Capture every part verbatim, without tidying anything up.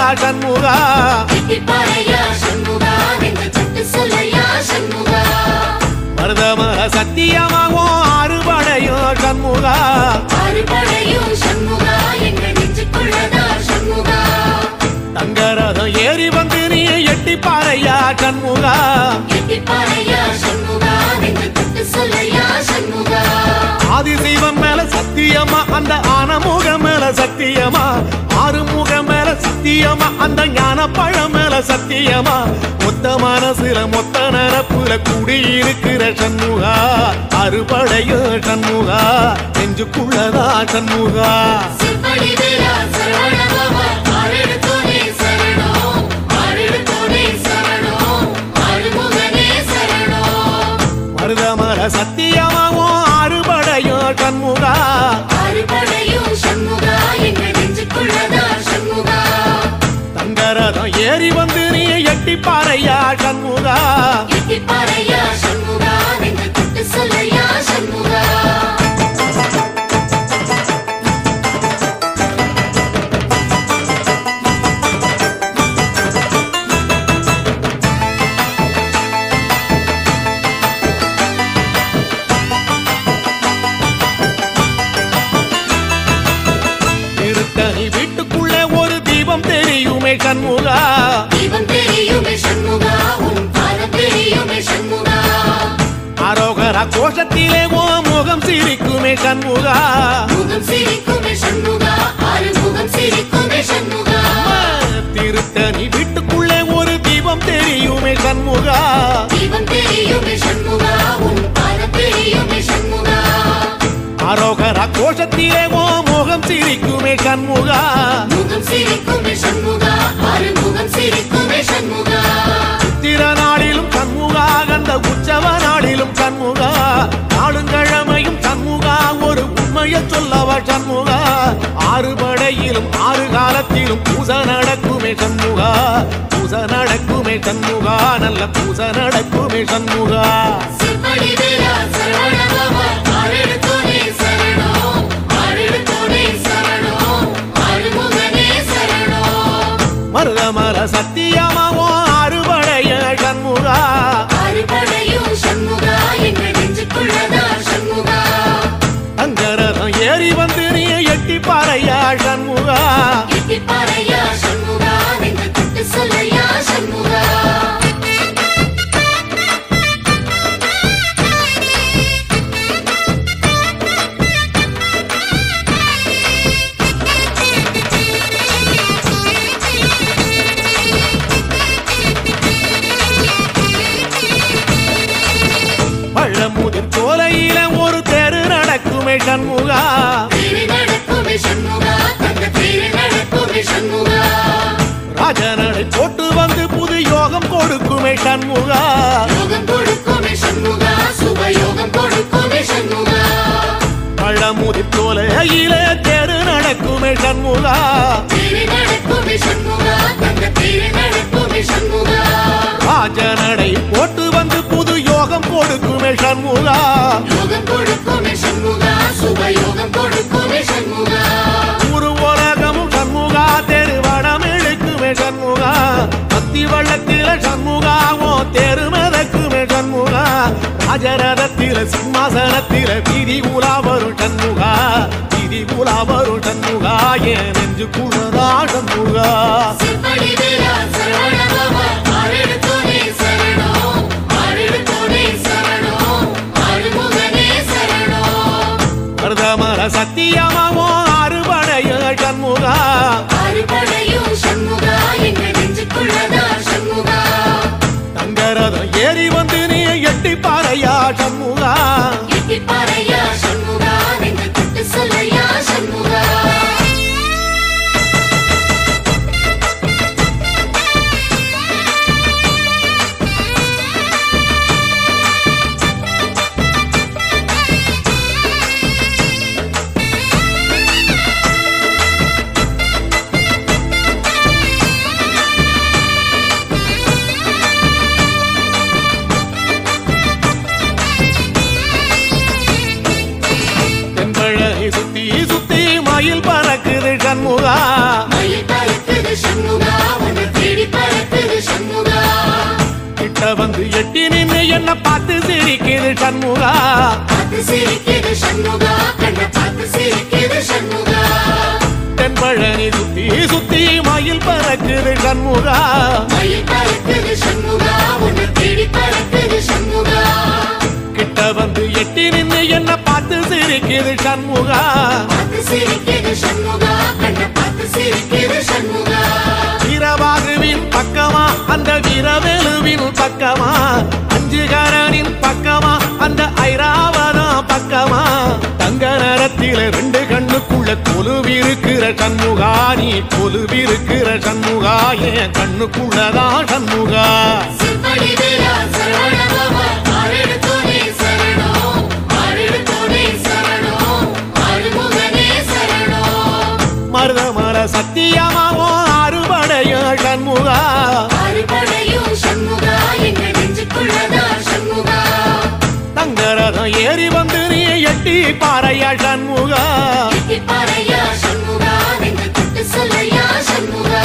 சண்முகா எட்டிப்பாறையா சண்முகா நெஞ்சு தொட்டு சொல்லையா சண்முகா மருதமர சத்தியமாகும் அறுபடையும் சண்முகா அறுபடையும் சண்முகா எங்க நெஞ்சுக்குள்ளதா சண்முகா தங்கரதம் ஏறி வந்து நீ எட்டிப்பாறையா சண்முகா எட்டிப்பாறையா சண்முகா நெஞ்சு தொட்டு சொல்லையா சண்முகா ஆதிசைவம் மேல சத்தியமா அந்த ஆனமுகம் மேல சத்தியமா ஆறுமுகம் மேல சத்தியமா அந்த ஞான பழம் மேல சத்தியமா மொத்த மனசுல மொத்த நரப்புல குடியிருக்கிற சண்முகா அறுபடையும் சண்முகா நெஞ்சுக்குள்ளதா சண்முகா சிப்படி வீரா சரவண பவா ஆரெடுத்தோனே சரணம் ஆரெடுத்தோனே சரணம் ஆறுமுகனே சரணம் மருதமர சத்தியமாவும் அறுபடையும் சண்முகா அறுபடையும் சண்முகா எங்க நெஞ்சுக்குள்ளதா சண்முகா தங்கரதம் ஏறி வந்து நீ எட்டிப்பாறையா சண்முகா எட்டிப்பாறையா சண்முகா நெஞ்சு தொட்டு சொல்லையா சண்முகா வீட்டுக்குள்ளே ஒரு தீபம் தெரியுமே சண்முகா தீபம் தெரியுமே சண்முகா உன் பாதம் தெரியுமே சண்முகா அரோகரா கோஷத்திலே ஓ முகம் சிரிக்குமே சண்முகா முகம் சிரிக்குமே சண்முகா ஆறு முகம் சிரிக்குமே சண்முகா திருத்தணி வீட்டுக்குள்ளே ஒரு தீபம் தெரியுமே சண்முகா தீபம் தெரியுமே சண்முகா உன் பாதம் தெரியுமே சண்முகா அரோகரா கோஷத்திலே ஓ முகம் சிரிக்குமே சண்முகா முகம் சிரிக்குமே சண்முகா ஆறு முகம் சிரிக்குமே சண்முகா சித்திர நாளிலும் சண்முகா கந்த உற்சவ நாளிலும் சண்முகா நாளுங்கிழமையும் சண்முகா ஒரு உண்மையை சொல்லவா சண்முகா ஆறு படையிலும் ஆறு காலத்திலும் பூசை நடக்குமே சண்முகா பூசை நடக்குமே சண்முகா நல்ல பூசை நடக்குமே சண்முகா சிப்படி வீரா சரவண பவா ஆரெடுத்தோனே சரணம் ஆரெடுத்தோனே சரணம் ஆறுமுகனே சரணம் மருதமர சத்தியமாவோ அறுபடைய சண்முகா அறுபடையும் சண்முகா எங்க நெஞ்சுக்குள்ளதா சண்முகா அங்கரதம் ஏறி வந்து நீ எட்டிப்பாறையா சண்முகா எட்டிப்பாறையா சண்முகா நெஞ்சு தொட்டு சொல்லையா சண்முகா பழமுதிர் சோலையில ஒரு தெரு நடக்குமே சண்முகா தேரு நடக்குமே சண்முகா தங்க தேரு நடக்குமே சண்முகா ராஜனடை போட்டு வந்து புது யோகம் கொடுக்குமே சண்முகா யோகம் கொடுக்குமே சண்முகா சுப யோகம் கொடுக்குமே சண்முகா பழமுதிர் சோலையில தெரு நடக்குமே சண்முகா தேரு நடக்குமே சண்முகா தங்க தேரு நடக்குமே சண்முகா ராஜனடை போட்டு வந்து புது யோகம் கொடுக்குமே சண்முகா யோகம் கொடுக்குமே சண்முகா சுப யோகம் கொடுக்குமே சண்முகா ஒரு உலகமும் சண்முகா தெருவடம் இழுக்குமே சண்முகா பத்தி வள்ளத்தில சண்முகாவோ தெரு மிதக்குமே சண்முகா ராஜரதத்தில சிம்மாசனத்தில வீதி உலா வரும் சண்முகா வீதி உலா வரும் சண்முகா ஏன் நெஞ்சு குளரா சண்முகா சிப்படி வீரா சரவண பவா ஆரெடுத்தோனே சரணம் ஆரெடுத்தோனே சரணம் ஆறுமுகனே சரணம் மருதமர சத்தியமாவோ அறுபடைய சண்முகா அறுபடையும் சண்முகா எங்க நெஞ்சுக்குள்ளதா சண்முகா தங்கரதம் ஏறி வந்து நீ எட்டிப்பாறையா சண்முகா எட்டிப்பாறையா சண்முகா நெஞ்சு தொட்டு சொல்லையா சண்முகா என்ன பார்த்து சிரிக்குது சண்முகா பார்த்து சிரிக்குது சண்முகா கண்ணை பார்த்து சிரிக்குது சண்முகா தென்பழனி சுத்தி சுத்தி மயில் பறக்குது சண்முகா மயில் பறக்குது சண்முகா உன்னை தேடி பறக்குது சண்முகா கிட்ட வந்து எட்டி நின்று என்ன பார்த்து சிரிக்குது சண்முகா பார்த்து சிரிக்குது சண்முகா கண்ணை பார்த்து சிரிக்குது சண்முகா வீரவாகுவின் பக்கமா அந்த வீரவேலுவின் பக்கமா அஞ்சுகரனின் பக்கமா அந்த ஐராவதம் பக்கமா தங்க நேரத்தில ரெண்டு கண்ணுக்குள்ள கொலுவிருக்கிற சண்முகா நீ கொலுவிருக்கிற சண்முகா என் கண்ணுக்குள்ளதான் சண்முகா சிற்படி வீரா சரவண பவா ஆரெடுத்தோனே சரணம் ஆரெடுத்தோனே சரணம் ஆறுமுகனே சரணம் மருதமர சத்தியமாவோ அறுபடைய சண்முகா அறுபடையும் சண்முகா எங்க நெஞ்சுக்குள்ளதா சண்முகா தங்கரதம் ஏறி வந்து நீ எட்டி பாறையா சண்முகா எட்டி பாறையா சண்முகா நெஞ்சு தொட்டு சொல்லையா சண்முகா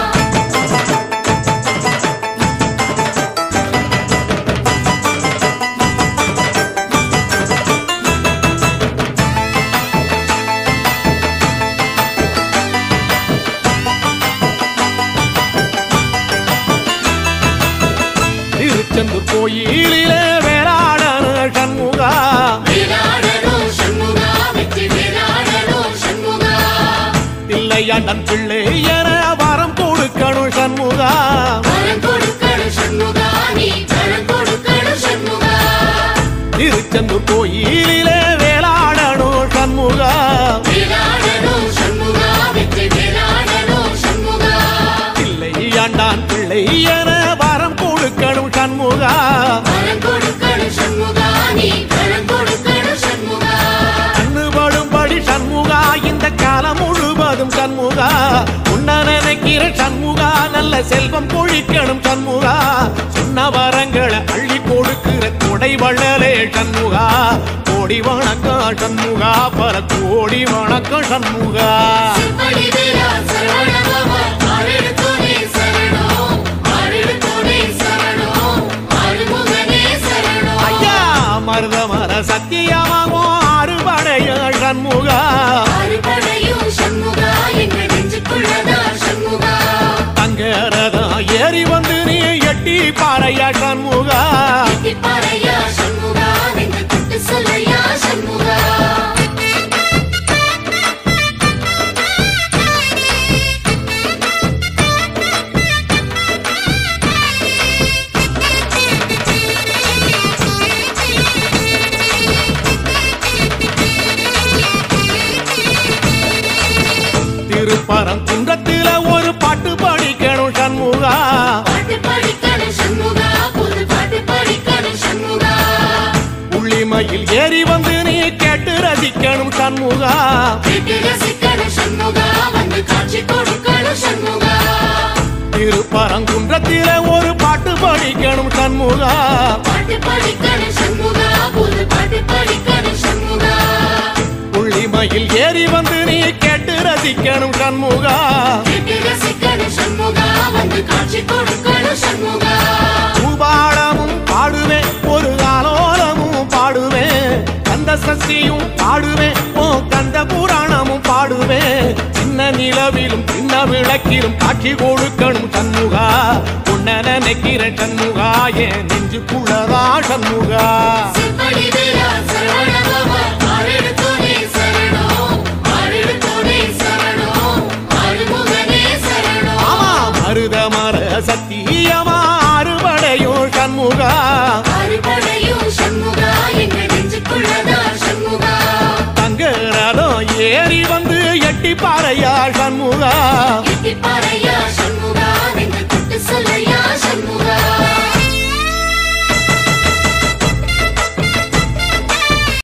திருச்செந்தூர் கோயிலிலே வேளாடன சண்முகா வேளாடணும் சண்முகா வெற்றி வேளாடணும் சண்முகா தில்லையாண்டன் பிள்ளை என வரம் கொடுக்கணும் சண்முகா வரம் கொடுக்கணும் சண்முகா நீ வரம் கொடுக்கணும் சண்முகா திருச்செந்தூர் கோயிலிலே வேளாடணும் சண்முகா வேளாடணும் சண்முகா வெற்றி வேளாடணும் சண்முகா தில்லையாண்டான் பிள்ளை என வரம் கொடுக்கணும் சண்முகா வரம் கொடுக்கணும் சண்முகா நீ வரம் கொடுக்கணும் சண்முகா கண்ணுபடும்படி சண்முகா இந்த காலம் முழுவதும் சண்முகா உன்ன நினைக்கிற சண்முகா நல்ல செல்வம் பொழிக்கணும் சண்முகா சொன்ன வரங்களை அள்ளி கொடுக்கிற கொடை வள்ளலே சண்முகா கோடி வணக்கம் சண்முகா பல கோடி வணக்கம் சண்முகா சிற்படி வீரா சரவண பவா ஆரெடுத்தோனே சரணம் ஆரெடுத்தோனே சரணம் ஆறுமுகனே சரணம் ஐயா மருதமர சத்தியமாவோ அறுபடைய சண்முகா அறுபடையும் சண்முகா எங்க நெஞ்சுக்குள்ளதா சண்முகா தங்கரதம் ஏறி வந்து நீ எட்டி பாறையா சண்முகா எட்டி பாறையா சண்முகா நெஞ்சு தொட்டு சொல்லையா சண்முகா திருப்பரம் குன்றத்தில ஒரு பாட்டு படிக்கணும் சண்முகா பாட்டு படிக்கணும் சண்முகா புது பாட்டு படிக்கணும் சண்முகா உள்ளிமையில் ஏறி வந்து நீ கேட்டு ரசிக்கணும் சண்முகா கேட்டு ரசிக்கணும் சண்முகா வந்து காட்சி கொடுக்கணும் சண்முகா திருப்பரங்குன்றத்தில ஒரு பாட்டு படிக்கணும் சண்முகா பாட்டு படிக்கணும் சண்முகா புது பாட்டு படிக்கணும் சண்முகா உள்ளிமையில் ஏறி வந்து நீ கேட்டு ரசிக்கணும் சண்முகா கேட்டு ரசிக்கணும் சண்முகா வந்து காட்சி கொடுக்கணும் சண்முகா பூபாடமும் பாடுவேன் ஒரு ஆலோலமும் பாடுவேன் கந்த சஷ்டியும் பாடுவேன் ஓ கந்த புராணமும் பாடுவேன் சின்ன நிலவிலும் சின்ன விளக்கிலும் காட்சி கொடுக்கணும் சண்முகா உன்ன நினைக்கிற சண்முகா என் நெஞ்சுக்குள்ளதா சண்முகா சிற்படி வீரா சரவண பவா ஆரெடுத்தோனே சரணம் ஆரெடுத்தோனே சரணம் ஆறுமுகனே சரணம் ஆமா மருதமர சத்தியமா அறுபடையோ சண்முகா அறுபடையும் சண்முகா எங்க நெஞ்சுக்குள்ளதா சண்முகா தங்கரதம் ஏறி வந்து எட்டி பாறையா சண்முகா எட்டி பாறையா சண்முகா